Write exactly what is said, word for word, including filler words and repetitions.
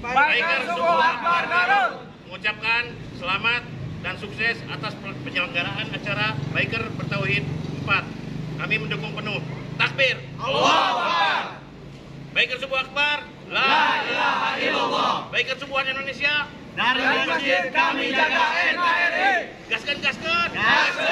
Biker Subuh Akbar Garut mengucapkan selamat dan sukses atas penyelenggaraan acara Biker Bertauhid empat. Kami mendukung penuh. Takbir. Allahu Akbar. Biker Subuh Akbar. La ilaha illallah. Biker Subuhan Indonesia. Dari masjid kami jaga N K R I. Gaskan, gaskan. Gaskan.